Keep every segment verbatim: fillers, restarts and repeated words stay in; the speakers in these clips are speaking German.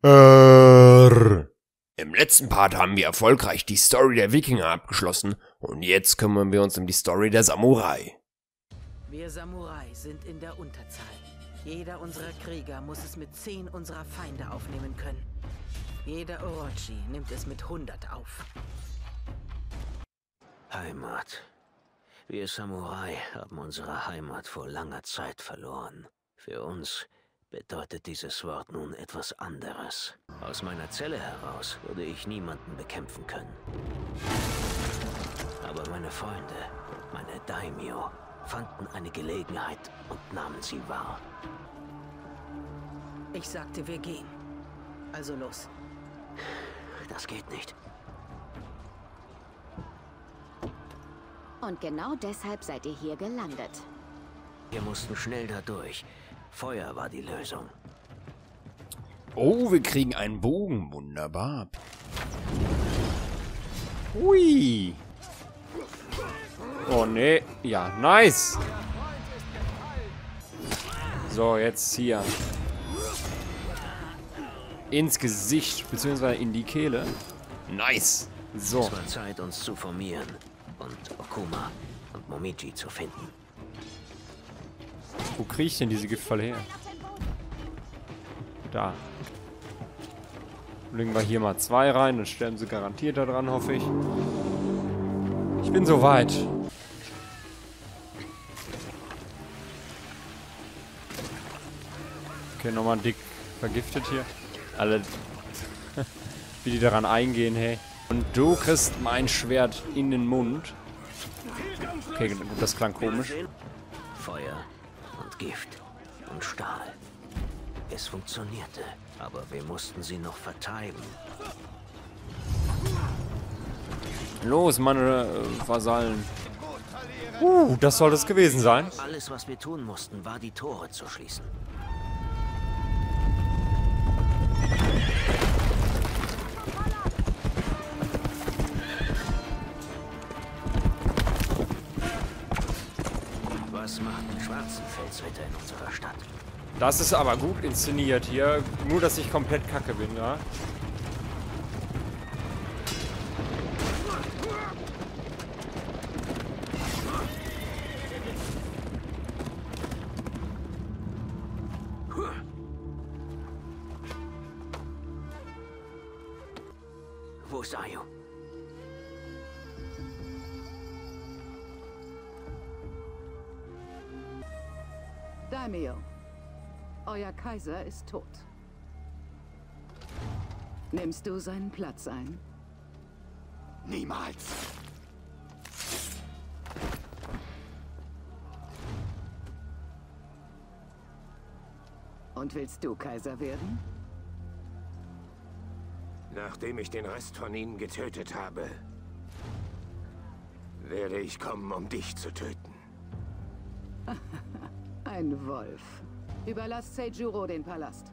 Äh. Im letzten Part haben wir erfolgreich die Story der Wikinger abgeschlossen und jetzt kümmern wir uns um die Story der Samurai. Wir Samurai sind in der Unterzahl. Jeder unserer Krieger muss es mit zehn unserer Feinde aufnehmen können. Jeder Orochi nimmt es mit hundert auf. Heimat. Wir Samurai haben unsere Heimat vor langer Zeit verloren. Für uns bedeutet dieses Wort nun etwas anderes. Aus meiner Zelle heraus würde ich niemanden bekämpfen können. Aber meine Freunde, meine Daimyo, fanden eine Gelegenheit und nahmen sie wahr. Ich sagte, wir gehen. Also los. Das geht nicht. Und genau deshalb seid ihr hier gelandet. Wir mussten schnell da durch. Feuer war die Lösung. Oh, wir kriegen einen Bogen. Wunderbar. Hui. Oh, nee. Ja, nice. So, jetzt hier. Ins Gesicht, beziehungsweise in die Kehle. Nice. So. Es war Zeit, uns zu formieren und Okuma und Momiji zu finden. Wo kriege ich denn diese Giftfalle her? Da. Legen wir hier mal zwei rein, dann sterben sie garantiert da dran, hoffe ich. Ich bin soweit. Okay, nochmal dick vergiftet hier. Alle, wie die daran eingehen, hey. Und du kriegst mein Schwert in den Mund. Okay, gut, das klang komisch. Feuer und Gift und Stahl. Es funktionierte, aber wir mussten sie noch vertreiben. Los, meine äh, Vasallen. Uh, das soll es gewesen sein. Alles, was wir tun mussten, war die Tore zu schließen. Was macht einen schwarzen Felsritter in unserer Stadt? Das ist aber gut inszeniert hier. Nur, dass ich komplett kacke bin, ja. Wo ist Ayu? Daimyo, euer Kaiser ist tot. Nimmst du seinen Platz ein? Niemals. Und willst du Kaiser werden? Nachdem ich den Rest von ihnen getötet habe, werde ich kommen, um dich zu töten. Ein Wolf. Überlasst Seijuro den Palast.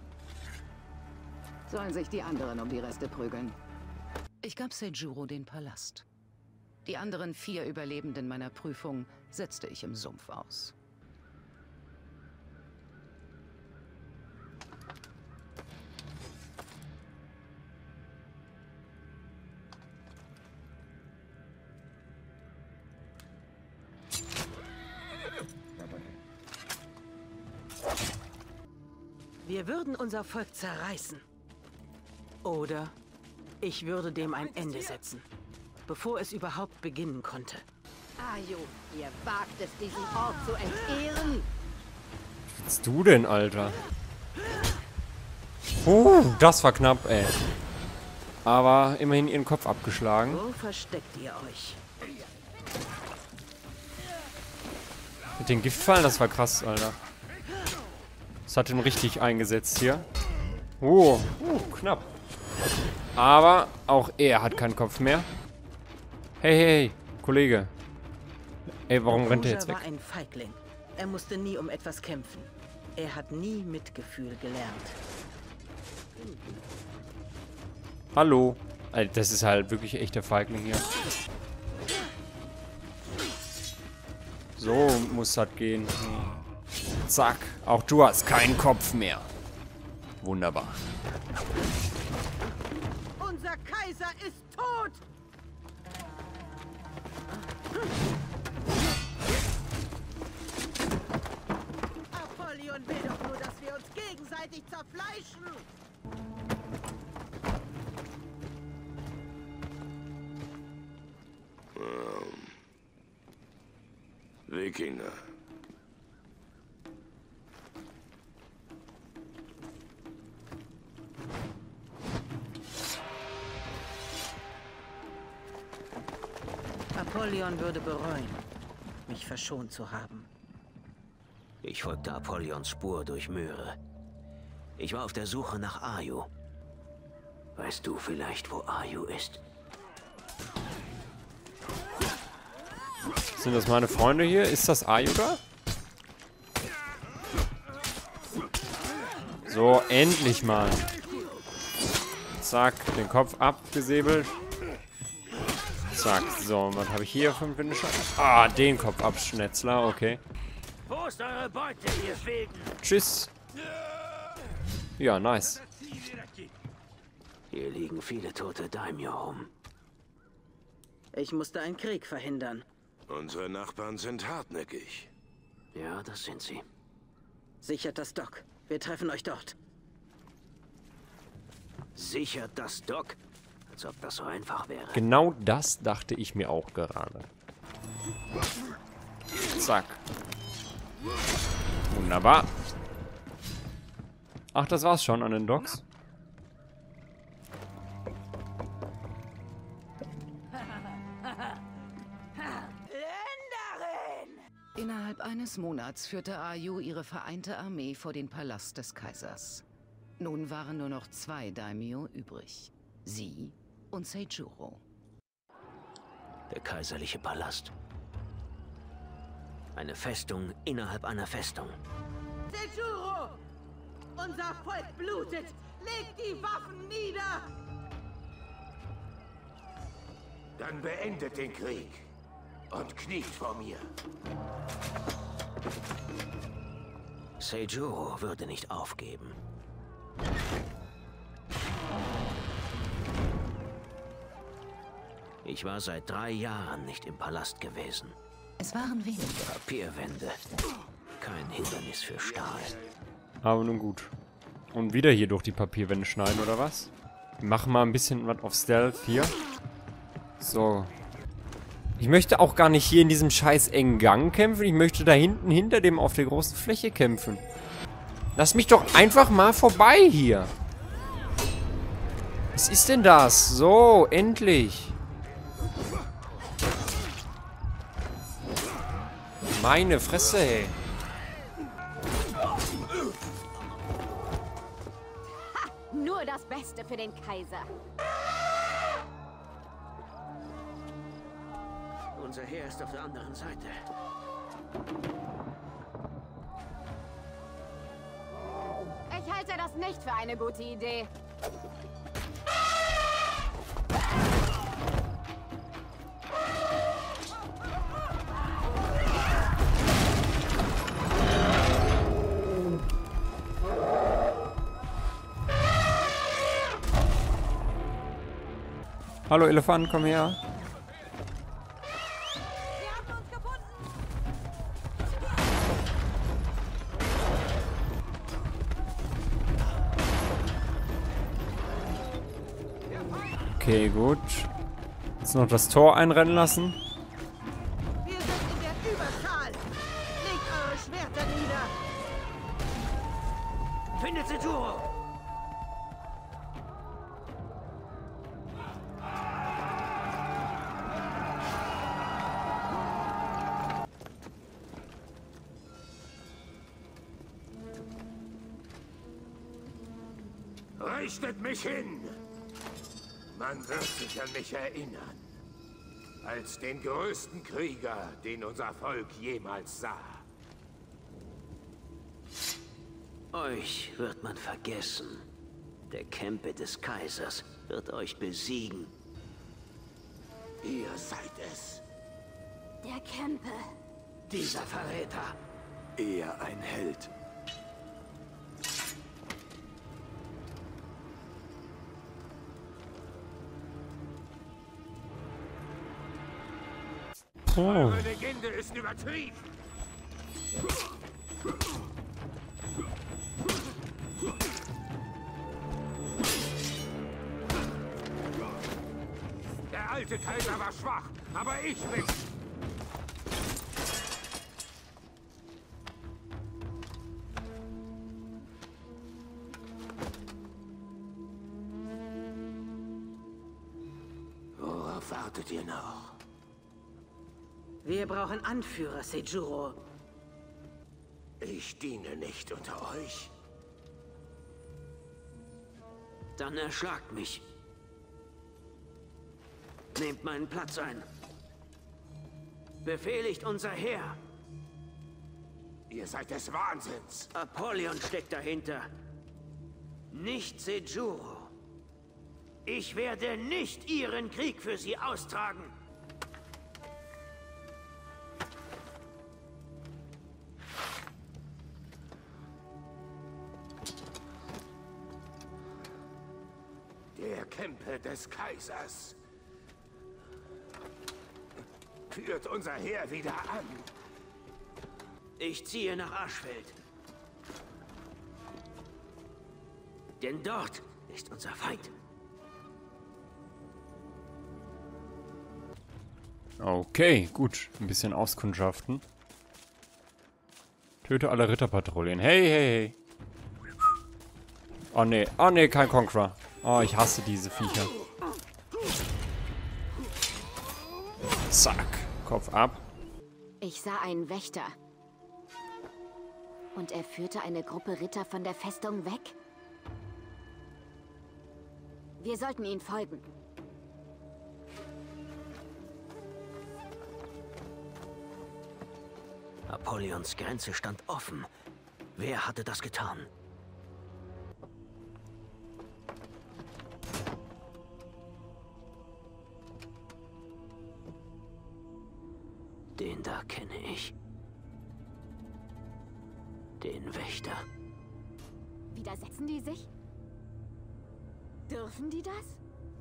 Sollen sich die anderen um die Reste prügeln. Ich gab Seijuro den Palast. Die anderen vier Überlebenden meiner Prüfung setzte ich im Sumpf aus. Wir würden unser Volk zerreißen. Oder ich würde dem ein Ende setzen, bevor es überhaupt beginnen konnte. Ayu, ihr wagt es, diesen Ort zu entehren. Was willst du denn, Alter? Uh, das war knapp, ey. Aber immerhin ihren Kopf abgeschlagen. Wo versteckt ihr euch? Mit den Giftfallen, das war krass, Alter. Das hat ihn richtig eingesetzt hier. Oh, uh, knapp. Aber auch er hat keinen Kopf mehr. Hey, hey, hey, Kollege. Ey, warum rennt er jetzt weg? war ein Feigling. Er musste nie um etwas kämpfen. Er hat nie Mitgefühl gelernt. Hallo. Alter, das ist halt wirklich echt der Feigling hier. So muss das gehen. Zack. Auch du hast keinen Kopf mehr. Wunderbar. Unser Kaiser ist tot! Apollyon will doch nur, dass wir uns gegenseitig zerfleischen! Ähm. Wikinger. Apollyon würde bereuen, mich verschont zu haben. Ich folgte Apollyons Spur durch Myre. Ich war auf der Suche nach Ayu. Weißt du vielleicht, wo Ayu ist? Sind das meine Freunde hier? Ist das Ayu da? So, endlich mal. Zack, den Kopf abgesäbelt. Zack, so, was habe ich hier für einen Finisher? Ah, den Kopf abschnetzler, okay. Wo ist eure Beute, ihr Wilden? Tschüss. Ja, nice. Hier liegen viele tote Daimyo rum. Ich musste einen Krieg verhindern. Unsere Nachbarn sind hartnäckig. Ja, das sind sie. Sichert das Dock. Wir treffen euch dort. Sichert das Dock? Als ob das so einfach wäre. Genau das dachte ich mir auch gerade. Zack. Wunderbar. Ach, das war's schon an den Docks. Innerhalb eines Monats führte Ayu ihre vereinte Armee vor den Palast des Kaisers. Nun waren nur noch zwei Daimyo übrig. Sie und Seijuro. Der kaiserliche Palast. Eine Festung innerhalb einer Festung. Seijuro! Unser Volk blutet! Legt die Waffen nieder! Dann beendet den Krieg und kniet vor mir. Seijuro würde nicht aufgeben. Ich war seit drei Jahren nicht im Palast gewesen. Es waren wenige. Papierwände. Kein Hindernis für Stahl. Aber nun gut. Und wieder hier durch die Papierwände schneiden, oder was? Wir machen mal ein bisschen was auf Stealth hier. So. Ich möchte auch gar nicht hier in diesem scheiß engen Gang kämpfen. Ich möchte da hinten hinter dem auf der großen Fläche kämpfen. Lass mich doch einfach mal vorbei hier. Was ist denn das? So, endlich. Meine Fresse, ey. Nur das Beste für den Kaiser. Unser Heer ist auf der anderen Seite. Ich halte das nicht für eine gute Idee. Hallo Elefant, komm her. Okay, gut. Jetzt noch das Tor einrennen lassen. Wir sind in der Überzahl! Legt eure Schwerter nieder! Findet Seijuro! Richtet mich hin! Man wird sich an mich erinnern. Als den größten Krieger, den unser Volk jemals sah. Euch wird man vergessen. Der Kempe des Kaisers wird euch besiegen. Ihr seid es. Der Kempe. Dieser Verräter. Eher ein Held. Eure Legende ist übertrieben. Der alte Kaiser war schwach, aber ich bin... Worauf wartet ihr noch? Wir brauchen Anführer, Seijuro. Ich diene nicht unter euch. Dann erschlagt mich. Nehmt meinen Platz ein. Befehligt unser Heer. Ihr seid des Wahnsinns. Apollyon steckt dahinter. Nicht Seijuro. Ich werde nicht Ihren Krieg für Sie austragen. Der Kämpfer des Kaisers führt unser Heer wieder an. Ich ziehe nach Aschfeld. Denn dort ist unser Feind. Okay, gut. Ein bisschen auskundschaften. Töte alle Ritterpatrouillen. Hey, hey, hey. Oh ne, oh ne, kein Conqueror. Oh, ich hasse diese Viecher. Zack. Kopf ab. Ich sah einen Wächter. Und er führte eine Gruppe Ritter von der Festung weg? Wir sollten ihnen folgen. Apollyons Grenze stand offen. Wer hatte das getan? Den da kenne ich. Den Wächter. Widersetzen die sich? Dürfen die das?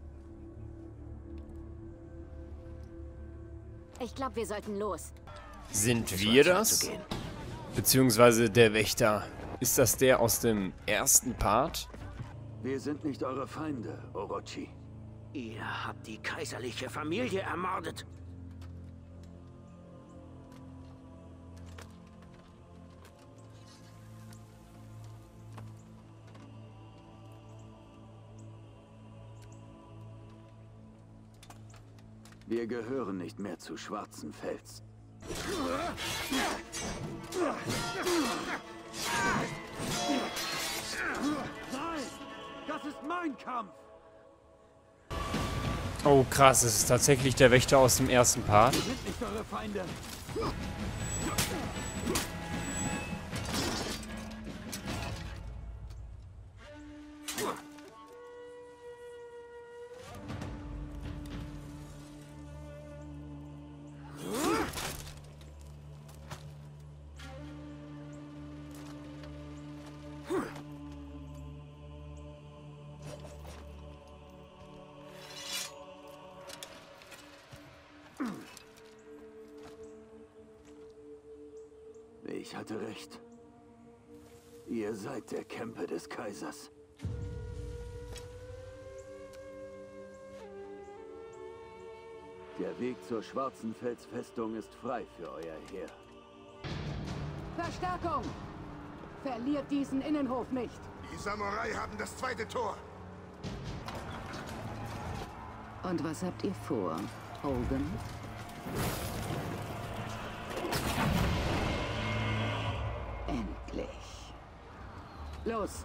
Ich glaube, wir sollten los. Sind wir das? Beziehungsweise der Wächter. Ist das der aus dem ersten Part? Wir sind nicht eure Feinde, Orochi. Ihr habt die kaiserliche Familie ermordet. Wir gehören nicht mehr zu Schwarzenfels. Nein! Das ist mein Kampf! Oh krass, es ist tatsächlich der Wächter aus dem ersten Part. Wir sind nicht eure Feinde! Ich hatte recht. Ihr seid der Kämpfer des Kaisers. Der Weg zur Schwarzenfelsfestung ist frei für euer Heer. Verstärkung! Verliert diesen Innenhof nicht! Die Samurai haben das zweite Tor. Und was habt ihr vor, Hogan? Endlich. Los!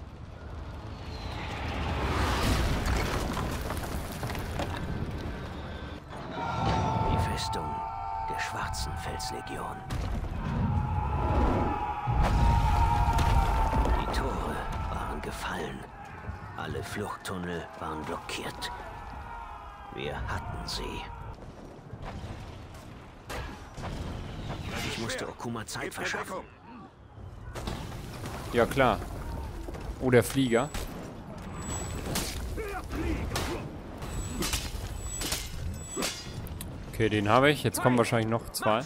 Die Festung der Schwarzenfelslegion. Die Tore waren gefallen. Alle Fluchttunnel waren blockiert. Wir hatten sie. Ich musste Okuma Zeit verschaffen. Ja, klar. Oh, der Flieger. Okay, den habe ich. Jetzt kommen wahrscheinlich noch zwei.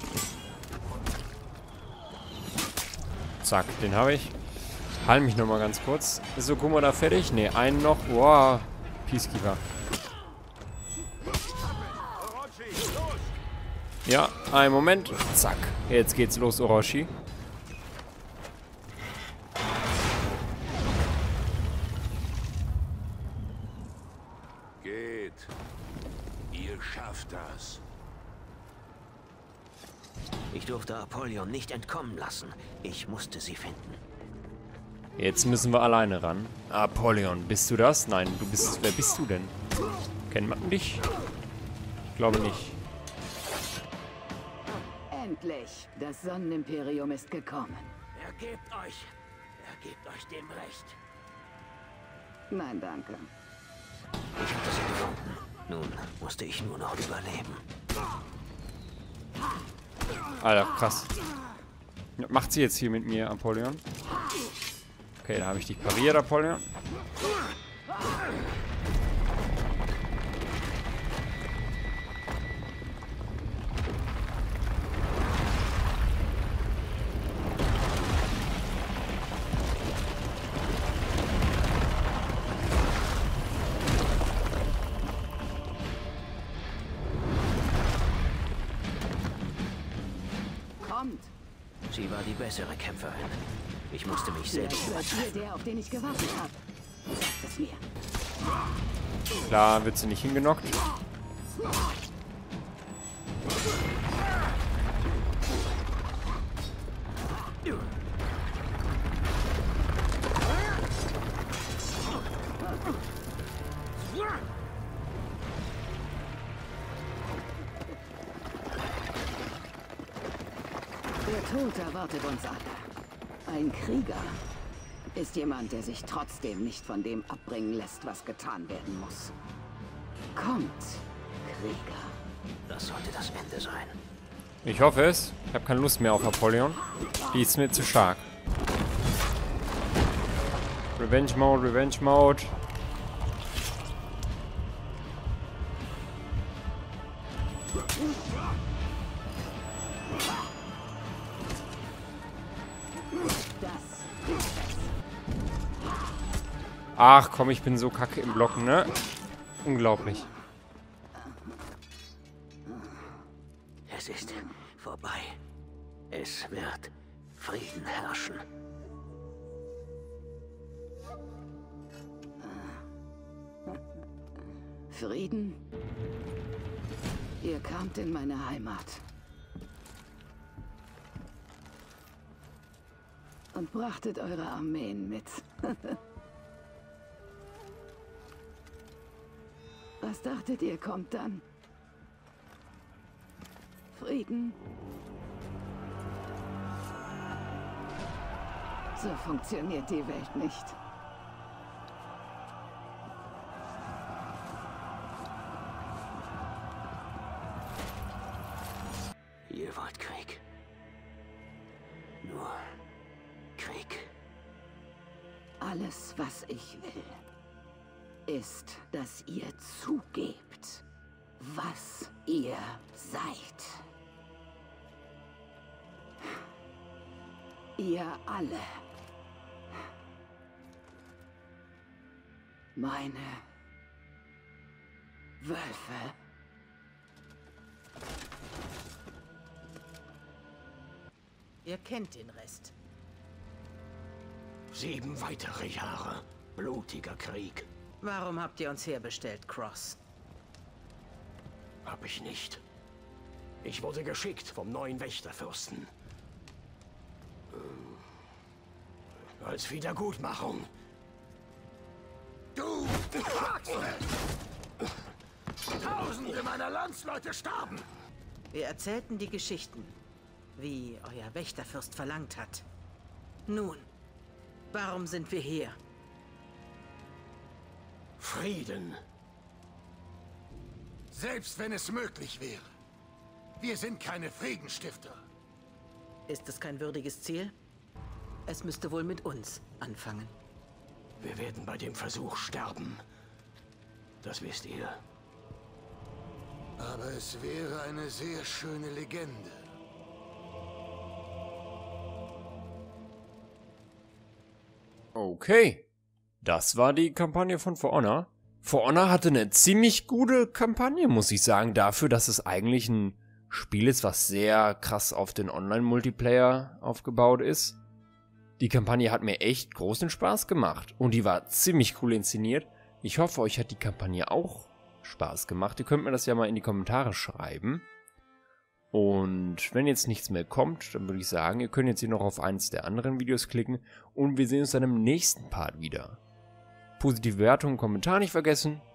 Zack, den habe ich. Heil mich nochmal ganz kurz. Ist Okuma da fertig? Ne, einen noch. Wow. Peacekeeper. Ja, einen Moment. Zack. Jetzt geht's los, Orochi. Geht. Ihr schafft das. Ich durfte Apollyon nicht entkommen lassen. Ich musste sie finden. Jetzt müssen wir alleine ran. Apollyon, bist du das? Nein, du bist... Wer bist du denn? Kennt man dich? Ich glaube nicht. Endlich! Das Sonnenimperium ist gekommen. Ergebt euch. Ergebt euch dem Recht. Nein, danke. Ich hatte sie gefunden. Nun musste ich nur noch überleben. Alter, krass. Macht sie jetzt hier mit mir, Apollyon? Okay, da habe ich dich pariert, Apollyon. Kommt! Sie war die bessere Kämpferin. Ich musste mich selbst Jetzt seid übertreffen. ihr der, auf den ich gewartet habe. Sagt es mir. Klar wird sie nicht hingenockt. Der Tod erwartet uns alle. Ein Krieger ist jemand, der sich trotzdem nicht von dem abbringen lässt, was getan werden muss. Kommt, Krieger. Das sollte das Ende sein. Ich hoffe es. Ich habe keine Lust mehr auf Apollyon. Die ist mir zu stark. Revenge Mode, Revenge Mode. Ach komm, ich bin so kacke im Blocken, ne? Unglaublich. Es ist vorbei. Es wird Frieden herrschen. Frieden? Ihr kamt in meine Heimat. Und brachtet eure Armeen mit. Was dachtet ihr, kommt dann? Frieden? So funktioniert die Welt nicht. Ihr wollt Krieg. Nur Krieg. Alles, was ich will, ist, dass ihr zugebt, was ihr seid. Ihr alle. Meine Wölfe. Ihr kennt den Rest. Sieben weitere Jahre. Blutiger Krieg. Warum habt ihr uns herbestellt, Cross? Hab ich nicht. Ich wurde geschickt vom neuen Wächterfürsten. Ähm, Als Wiedergutmachung. Du! Tausende meiner Landsleute starben! Wir erzählten die Geschichten, wie euer Wächterfürst verlangt hat. Nun, warum sind wir hier? Frieden. Selbst wenn es möglich wäre. Wir sind keine Friedensstifter. Ist es kein würdiges Ziel? Es müsste wohl mit uns anfangen. Wir werden bei dem Versuch sterben. Das wisst ihr. Aber es wäre eine sehr schöne Legende. Okay. Das war die Kampagne von For Honor. For Honor hatte eine ziemlich gute Kampagne, muss ich sagen, dafür, dass es eigentlich ein Spiel ist, was sehr krass auf den Online-Multiplayer aufgebaut ist. Die Kampagne hat mir echt großen Spaß gemacht und die war ziemlich cool inszeniert. Ich hoffe, euch hat die Kampagne auch Spaß gemacht. Ihr könnt mir das ja mal in die Kommentare schreiben. Und wenn jetzt nichts mehr kommt, dann würde ich sagen, ihr könnt jetzt hier noch auf eins der anderen Videos klicken und wir sehen uns dann im nächsten Part wieder. Positive Bewertung, Kommentar nicht vergessen